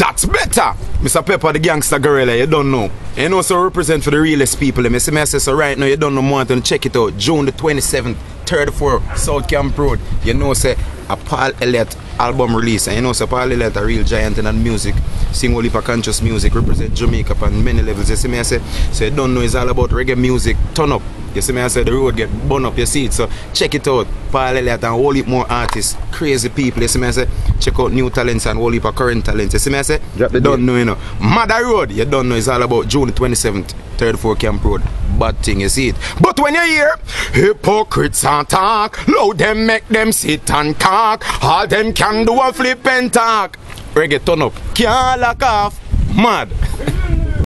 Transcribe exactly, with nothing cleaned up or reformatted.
That's better. Mister Pepper, the gangster gorilla, you don't know. You know, so represent for the realest people. Me see me say so right now, you don't know more than check it out. June the twenty-seventh, thirty-fourth, South Camp Road. You know, say a Paul Elliott album release. And you know, say Paul Elliott a real giant in the music. Sing all heap of conscious music, represent Jamaica on many levels. You see me I say, so you don't know it's all about reggae music. Turn up. You see me I say the road get burn up, you see it. So check it out. Paul Elliott and whole heap more artists, crazy people. You see me I say, check out new talents and whole heap of current talents. You see me I say, you don't know, you know. Mother Road, you don't know it's all about June twenty-seventh, thirty-four Camp Road. Bad thing, you see it. But when you hear hypocrites and talk, loud them make them sit and talk. All them can do a flip and talk. Reggae turn up, can't lock off. Mad.